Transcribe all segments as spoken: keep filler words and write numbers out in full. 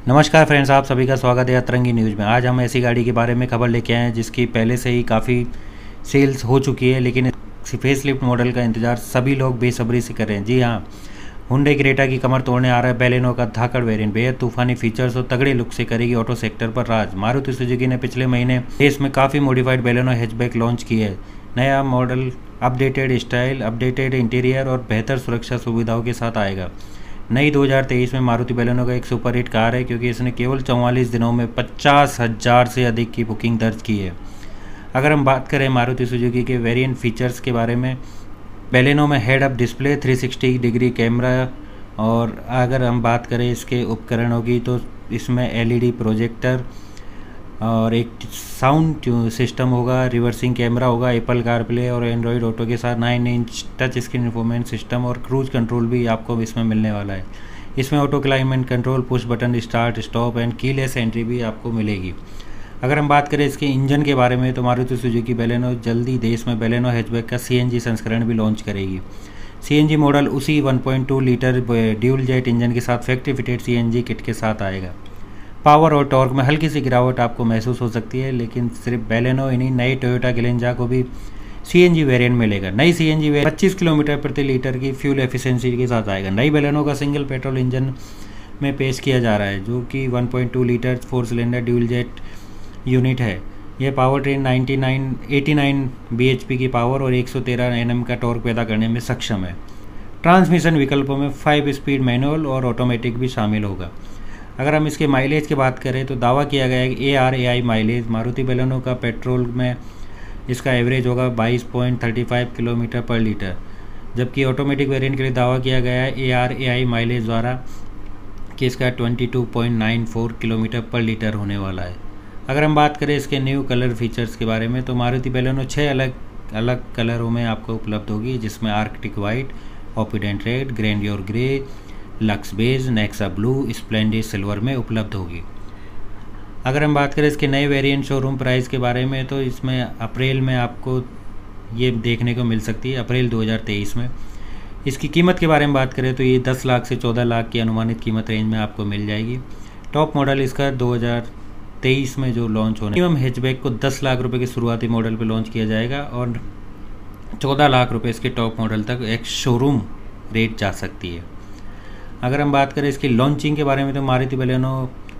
नमस्कार फ्रेंड्स, आप सभी का स्वागत है अतरंगी न्यूज़ में। आज हम ऐसी गाड़ी के बारे में खबर लेके आए हैं जिसकी पहले से ही काफ़ी सेल्स हो चुकी है, लेकिन फेसलिफ्ट मॉडल का इंतज़ार सभी लोग बेसब्री से कर रहे हैं। जी हाँ, हुंडई क्रेटा की कमर तोड़ने आ रहा है बैलेनो का धाकड़ वेरिएंट। बेहद तूफानी फीचर्स और तगड़े लुक से करेगी ऑटो सेक्टर पर राज। मारुति सुजुकी ने पिछले महीने देश में काफ़ी मॉडिफाइड बैलेनो हैचबैक लॉन्च की है। नया model updated style, updated interior और बेहतर सुरक्षा सुविधाओं के साथ आएगा। नई दो हज़ार तेईस में मारुति बैलेनो का एक सुपर हिट कार है, क्योंकि इसने केवल चौवालीस दिनों में पचास हज़ार से अधिक की बुकिंग दर्ज की है। अगर हम बात करें मारुति सुजुकी के वेरिएंट फीचर्स के बारे में, बैलेनो में head up display, three sixty degree camera, और अगर हम बात करें इसके उपकरणों की तो इसमें एलईडी प्रोजेक्टर और एक साउंड सिस्टम होगा, रिवर्सिंग कैमरा होगा, एप्पल कारप्ले और एंड्रॉयड ऑटो के साथ nine inch touch screen infotainment system और क्रूज कंट्रोल भी आपको इसमें मिलने वाला है। इसमें auto climate control, push button start stop and keyless entry भी आपको मिलेगी। अगर हम बात करें इसके इंजन के बारे में तो मारुति सुजुकी बैलेनो जल्दी देश में बैलेनो हैचबैक का सीएनजी संस्करण भी लॉन्च करेगी। सीएनजी मॉडल उसी one point two litre dual jet engine के साथ फैक्ट्री फिटेड सीएनजी किट के साथ आएगा। पावर और टॉर्क में हल्की सी गिरावट आपको महसूस हो सकती है, लेकिन सिर्फ बैलेनो इन्हीं नई टोयोटा ग्लेंजा को भी सीएनजी वेरिएंट मिलेगा। नई सीएनजी वेरिएंट पच्चीस किलोमीटर प्रति लीटर की फ्यूल एफिशिएंसी के साथ आएगा। नई बैलेनो का सिंगल पेट्रोल इंजन में पेश किया जा रहा है, जो कि one point two litre four cylinder dual jet unit है। यह power train ninety nine eighty nine BHP की पावर और एक सौ तेरह एनएम का टॉर्क पैदा करने में सक्षम है। ट्रांसमिशन विकल्पों में फाइव स्पीड मैनुअल और ऑटोमेटिक भी शामिल होगा। अगर हम इसके माइलेज की बात करें तो दावा किया गया है कि A R A I mileage Maruti Baleno का पेट्रोल में इसका एवरेज होगा बाईस पॉइंट थर्टी फाइव किलोमीटर पर लीटर, जबकि ऑटोमेटिक वेरिएंट के लिए दावा किया गया है ए आर ए आई माइलेज द्वारा कि इसका बाईस पॉइंट नाइन फोर किलोमीटर पर लीटर होने वाला है। अगर हम बात करें इसके न्यू कलर फीचर्स के बारे में तो मारुति बैलेनो छः अलग अलग कलरों में आपको उपलब्ध होगी, जिसमें Arctic white, opulent red, grandeur grey, lux beige, Nexa blue, splendid silver में उपलब्ध होगी। अगर हम बात करें इसके नए वेरिएंट शोरूम प्राइस के बारे में तो इसमें अप्रैल में आपको ये देखने को मिल सकती है, अप्रैल दो हज़ार तेईस में। इसकी कीमत के बारे में बात करें तो ये दस लाख से चौदह लाख की अनुमानित कीमत रेंज में आपको मिल जाएगी। टॉप मॉडल इसका दो हज़ार तेईस में जो लॉन्च होने मिनिमम हैचबैक को दस लाख रुपये के शुरुआती मॉडल पर लॉन्च किया जाएगा और चौदह लाख रुपये इसके टॉप मॉडल तक एक शोरूम रेट जा सकती है। अगर हम बात करें इसकी लॉन्चिंग के बारे में तो मारुति बैलेनो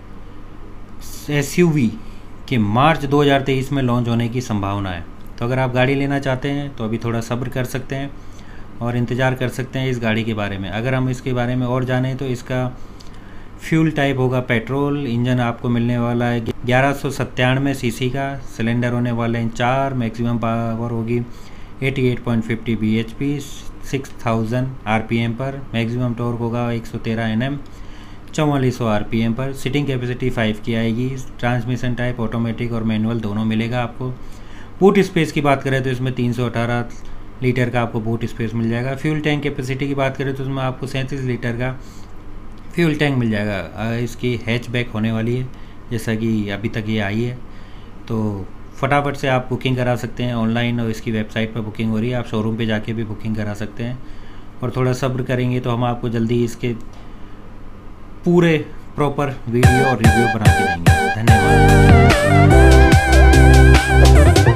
एसयूवी के मार्च दो हज़ार तेईस में लॉन्च होने की संभावना है। तो अगर आप गाड़ी लेना चाहते हैं तो अभी थोड़ा सब्र कर सकते हैं और इंतज़ार कर सकते हैं इस गाड़ी के बारे में। अगर हम इसके बारे में और जानें तो इसका फ्यूल टाइप होगा पेट्रोल, इंजन आपको मिलने वाला है ग्यारह सौ सत्तानवे सीसी का, सिलेंडर होने वाले हैं चार, मैक्सिमम पावर होगी अट्ठासी point five BHP, six thousand RPM पर, मैक्सिमम टॉर्क होगा एक सौ तेरह एनएम, चौवालीस सौ आरपीएम पर। सीटिंग कैपेसिटी फाइव की आएगी। ट्रांसमिशन टाइप ऑटोमेटिक और मैनुअल दोनों मिलेगा आपको। बूट स्पेस की बात करें तो इसमें तीन सौ अठारह लीटर का आपको बूट स्पेस मिल जाएगा। फ्यूल टैंक कैपेसिटी की बात करें तो उसमें आपको सैंतीस लीटर का फ्यूल टैंक मिल जाएगा। इसकी हैचबैक होने वाली है, जैसा कि अभी तक ये आई है, तो फटाफट से आप बुकिंग करा सकते हैं ऑनलाइन, और इसकी वेबसाइट पर बुकिंग हो रही है। आप शोरूम पे जाके भी बुकिंग करा सकते हैं, और थोड़ा सब्र करेंगे तो हम आपको जल्दी इसके पूरे प्रॉपर वीडियो और रिव्यू बना के देंगे। धन्यवाद।